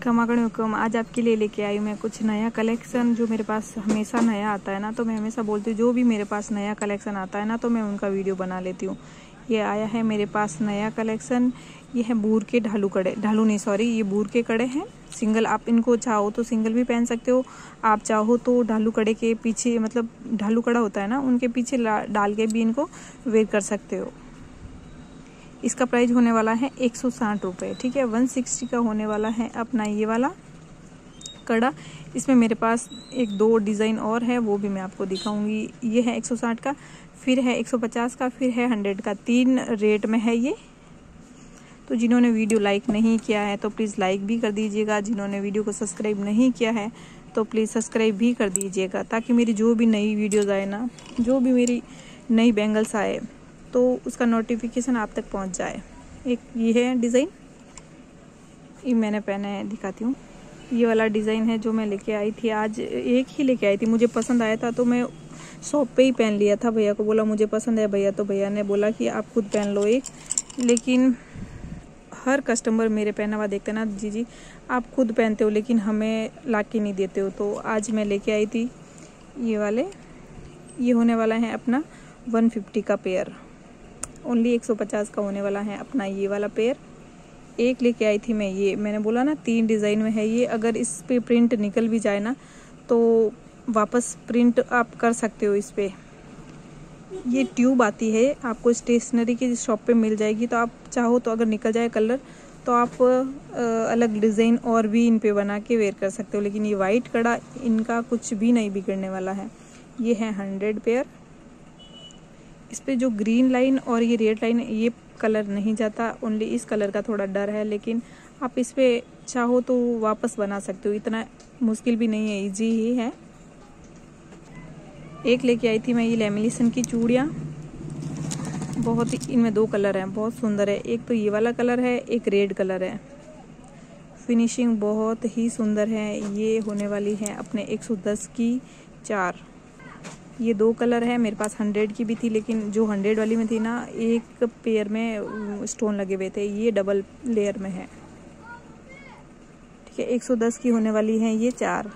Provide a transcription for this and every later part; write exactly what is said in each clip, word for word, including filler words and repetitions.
Welcome welcome. आज आपके लिए लेके आई मैं कुछ नया कलेक्शन जो मेरे पास हमेशा नया आता है ना, तो मैं हमेशा बोलती हूँ जो भी मेरे पास नया कलेक्शन आता है ना तो मैं उनका वीडियो बना लेती हूँ। ये आया है मेरे पास नया कलेक्शन। ये है बूर के ढालू कड़े, ढालू नहीं सॉरी, ये बूर के कड़े हैं सिंगल। आप इनको चाहो तो सिंगल भी पहन सकते हो, आप चाहो तो ढालू कड़े के पीछे, मतलब ढालू कड़ा होता है ना उनके पीछे डाल के भी इनको वेयर कर सकते हो। इसका प्राइस होने वाला है एक सौ साठ रुपये, ठीक है। एक सौ साठ का होने वाला है अपना ये वाला कड़ा। इसमें मेरे पास एक दो डिज़ाइन और है, वो भी मैं आपको दिखाऊंगी। ये है एक सौ साठ का, फिर है एक सौ पचास का, फिर है सौ का। तीन रेट में है ये। तो जिन्होंने वीडियो लाइक नहीं किया है तो प्लीज़ लाइक भी कर दीजिएगा। जिन्होंने वीडियो को सब्सक्राइब नहीं किया है तो प्लीज़ सब्सक्राइब भी कर दीजिएगा, ताकि मेरी जो भी नई वीडियोज़ आए ना, जो भी मेरी नई बैंगल्स आए तो उसका नोटिफिकेशन आप तक पहुंच जाए। एक ये है डिज़ाइन, ये मैंने पहना है, दिखाती हूँ। ये वाला डिज़ाइन है जो मैं लेके आई थी, आज एक ही लेके आई थी, मुझे पसंद आया था तो मैं शॉप पे ही पहन लिया था। भैया को बोला मुझे पसंद है भैया, तो भैया ने बोला कि आप खुद पहन लो एक। लेकिन हर कस्टमर मेरे पहना हुआ देखते ना, जी जी आप खुद पहनते हो लेकिन हमें ला के नहीं देते हो। तो आज मैं लेके आई थी ये वाले। ये होने वाला है अपना एक सौ पचास का पेयर, ओनली एक सौ पचास का होने वाला है अपना ये वाला पेयर। एक लेके आई थी मैं ये, मैंने बोला ना तीन डिज़ाइन में है ये। अगर इस पे प्रिंट निकल भी जाए ना तो वापस प्रिंट आप कर सकते हो इस पे। ये ट्यूब आती है, आपको स्टेशनरी की शॉप पे मिल जाएगी। तो आप चाहो तो अगर निकल जाए कलर तो आप अलग डिज़ाइन और भी इन पे बना के वेयर कर सकते हो। लेकिन ये वाइट कड़ा इनका कुछ भी नहीं बिगड़ने वाला है। ये है हंड्रेड पेयर। इस पे जो ग्रीन लाइन और ये रेड लाइन, ये कलर नहीं जाता, ओनली इस कलर का थोड़ा डर है। लेकिन आप इस पे चाहो तो वापस बना सकते हो, इतना मुश्किल भी नहीं है, इजी ही है। एक लेके आई थी मैं ये लेमिनेशन की चूड़ियाँ, बहुत ही, इनमें दो कलर हैं, बहुत सुंदर है। एक तो ये वाला कलर है, एक रेड कलर है। फिनिशिंग बहुत ही सुंदर है। ये होने वाली है अपने एक सौ दस की चार। ये दो कलर है, मेरे पास हंड्रेड की भी थी, लेकिन जो हंड्रेड वाली में थी ना एक पेयर में स्टोन लगे हुए थे, ये डबल लेयर में है, ठीक है। एक सौ दस की होने वाली है ये चार।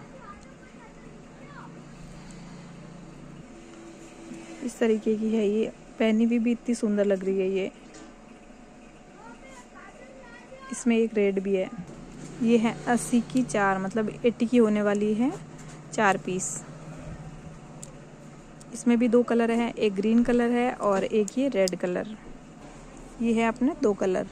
इस तरीके की है ये, पहनी हुई भी इतनी सुंदर लग रही है ये। इसमें एक रेड भी है। ये है अस्सी की चार, मतलब अस्सी की होने वाली है चार पीस। इसमें भी दो कलर हैं, एक ग्रीन कलर है और एक ये रेड कलर। ये है अपने दो कलर।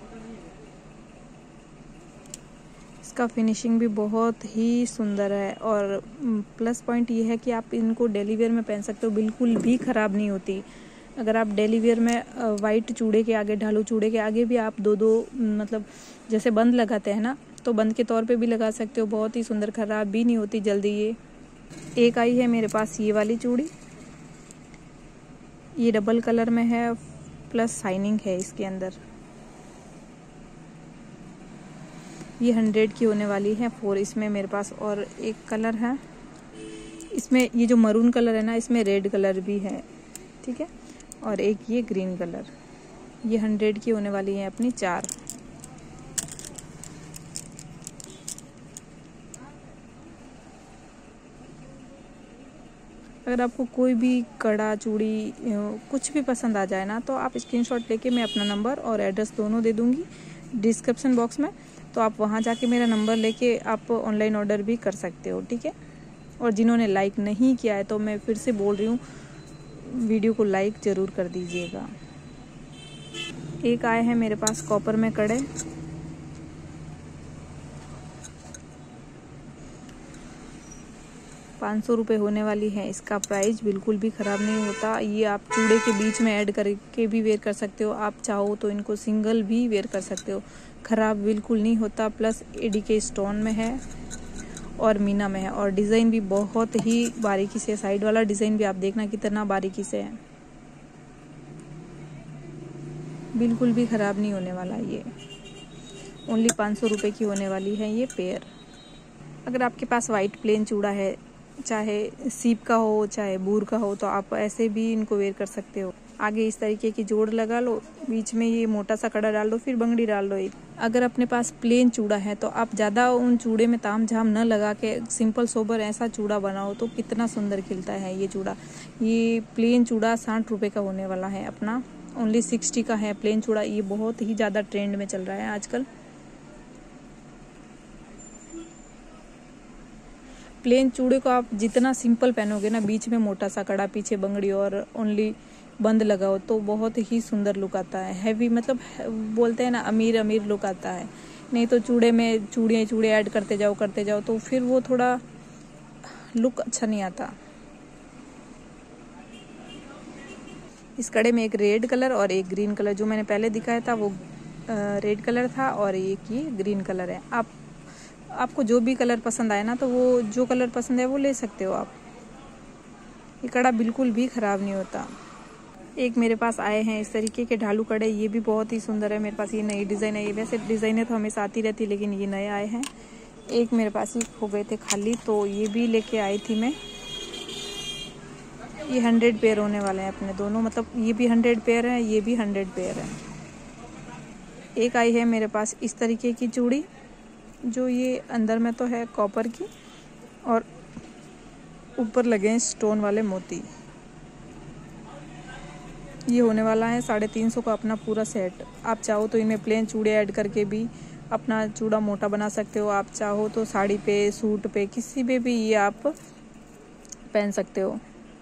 इसका फिनिशिंग भी बहुत ही सुंदर है और प्लस पॉइंट ये है कि आप इनको डेली वेयर में पहन सकते हो, बिल्कुल भी ख़राब नहीं होती। अगर आप डेली वेयर में वाइट चूड़े के आगे, ढालू चूड़े के आगे भी आप दो दो मतलब जैसे बंद लगाते हैं ना, तो बंद के तौर पे भी लगा सकते हो, बहुत ही सुंदर, ख़राब भी नहीं होती जल्दी ये। एक आई है मेरे पास ये वाली चूड़ी, ये डबल कलर में है, प्लस शाइनिंग है इसके अंदर। ये हंड्रेड की होने वाली है फोर। इसमें मेरे पास और एक कलर है, इसमें ये जो मरून कलर है ना, इसमें रेड कलर भी है, ठीक है। और एक ये ग्रीन कलर। ये हंड्रेड की होने वाली है अपनी चार। अगर आपको कोई भी कड़ा, चूड़ी, कुछ भी पसंद आ जाए ना तो आप स्क्रीनशॉट लेके, मैं अपना नंबर और एड्रेस दोनों दे दूंगी डिस्क्रिप्शन बॉक्स में, तो आप वहां जाके मेरा नंबर लेके आप ऑनलाइन ऑर्डर भी कर सकते हो, ठीक है। और जिन्होंने लाइक नहीं किया है तो मैं फिर से बोल रही हूँ, वीडियो को लाइक ज़रूर कर दीजिएगा। एक आए हैं मेरे पास कॉपर में कड़े, पाँच सौ रुपये होने वाली है इसका प्राइस, बिल्कुल भी ख़राब नहीं होता। ये आप चूड़े के बीच में ऐड करके भी वेयर कर सकते हो, आप चाहो तो इनको सिंगल भी वेयर कर सकते हो, ख़राब बिल्कुल नहीं होता। प्लस एडी के स्टोन में है और मीना में है, और डिज़ाइन भी बहुत ही बारीकी से, साइड वाला डिज़ाइन भी आप देखना कितना बारीकी से है, बिल्कुल भी ख़राब नहीं होने वाला। ये ओनली पाँच सौ रुपये की होने वाली है ये पेयर। अगर आपके पास वाइट प्लेन चूड़ा है, चाहे सीप का हो चाहे बूर का हो, तो आप ऐसे भी इनको वेयर कर सकते हो। आगे इस तरीके की जोड़ लगा लो, बीच में ये मोटा सा कड़ा डाल दो, फिर बंगड़ी डाल दो एक। अगर अपने पास प्लेन चूड़ा है तो आप ज़्यादा उन चूड़े में ताम झाम न लगा के सिंपल सोबर ऐसा चूड़ा बनाओ तो कितना सुंदर खिलता है ये चूड़ा। ये प्लेन चूड़ा साठ रुपये का होने वाला है अपना, ओनली सिक्सटी का है प्लेन चूड़ा। ये बहुत ही ज़्यादा ट्रेंड में चल रहा है आजकल। प्लेन चूड़े को आप जितना सिंपल पहनोगे ना, बीच में मोटा सा कड़ा, पीछे बंगड़ी और ओनली बंद लगाओ तो बहुत ही सुंदर लुक आता है। हैवी मतलब बोलते हैं ना अमीर अमीर लुक आता है। नहीं तो चूड़े में चूड़ियाँ चूड़े ऐड करते जाओ करते जाओ तो फिर वो थोड़ा लुक अच्छा नहीं आता। इस कड़े में एक रेड कलर और एक ग्रीन कलर, जो मैंने पहले दिखाया था वो रेड कलर था और एक ये ग्रीन कलर है। आप आपको जो भी कलर पसंद आए ना तो वो जो कलर पसंद है वो ले सकते हो आप। ये कड़ा बिल्कुल भी ख़राब नहीं होता। एक मेरे पास आए हैं इस तरीके के ढालू कड़े, ये भी बहुत ही सुंदर है। मेरे पास ये नई डिज़ाइन है। ये वैसे डिज़ाइनें तो हमेशा आती रहती लेकिन ये नए आए हैं। एक मेरे पास ही हो गए थे खाली तो ये भी लेके आई थी मैं। ये हंड्रेड पेयर होने वाले हैं अपने दोनों, मतलब ये भी हंड्रेड पेयर है, ये भी हंड्रेड पेयर है। एक आई है मेरे पास इस तरीके की चूड़ी, जो ये अंदर में तो है कॉपर की और ऊपर लगे हैं स्टोन वाले मोती। ये होने वाला है साढ़े तीन सौ का अपना पूरा सेट। आप चाहो तो इनमें प्लेन चूड़े ऐड करके भी अपना चूड़ा मोटा बना सकते हो। आप चाहो तो साड़ी पे, सूट पे, किसी पे भी ये आप पहन सकते हो।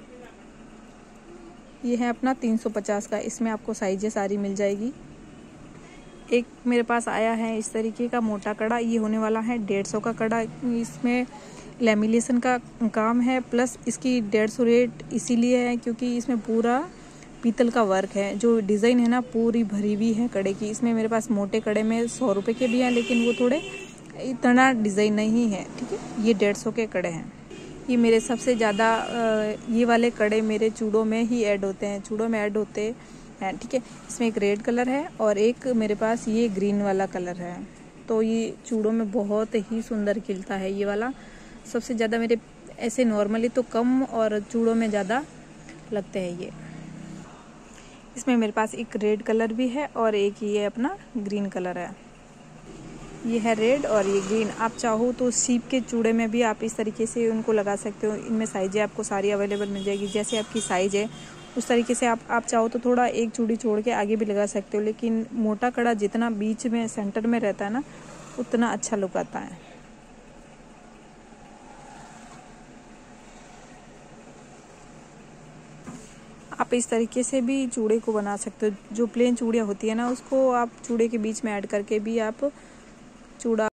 ये है अपना तीन सौ पचास का, इसमें आपको साइजें सारी मिल जाएगी। एक मेरे पास आया है इस तरीके का मोटा कड़ा, ये होने वाला है डेढ़ सौ का कड़ा। इसमें लेमिनेशन का काम है, प्लस इसकी डेढ़ सौ रेट इसीलिए है क्योंकि इसमें पूरा पीतल का वर्क है। जो डिज़ाइन है ना पूरी भरी हुई है कड़े की। इसमें मेरे पास मोटे कड़े में सौ रुपये के भी हैं लेकिन वो थोड़े इतना डिज़ाइन नहीं है, ठीक है। ये डेढ़ सौ के कड़े हैं। ये मेरे सबसे ज़्यादा ये वाले कड़े मेरे चूड़ों में ही ऐड होते हैं, चूड़ों में ऐड होते हैं, ठीक है। इसमें एक रेड कलर है और एक मेरे पास ये ग्रीन वाला कलर है। तो ये चूड़ों में बहुत ही सुंदर खिलता है ये वाला। सबसे ज़्यादा मेरे ऐसे नॉर्मली तो कम और चूड़ों में ज़्यादा लगते हैं ये। इसमें मेरे पास एक रेड कलर भी है और एक ये अपना ग्रीन कलर है। ये है रेड और ये ग्रीन। आप चाहो तो सीप के चूड़े में भी आप इस तरीके से उनको लगा सकते हो। इनमें साइजें आपको सारी अवेलेबल मिल जाएगी, जैसे आपकी साइज़ है उस तरीके से आप आप चाहो तो थोड़ा एक चूड़ी छोड़ के आगे भी लगा सकते हो। लेकिन मोटा कड़ा जितना बीच में सेंटर में रहता है ना उतना अच्छा लुक आता है। आप इस तरीके से भी चूड़े को बना सकते हो। जो प्लेन चूड़ियाँ होती है ना उसको आप चूड़े के बीच में ऐड करके भी आप चूड़ा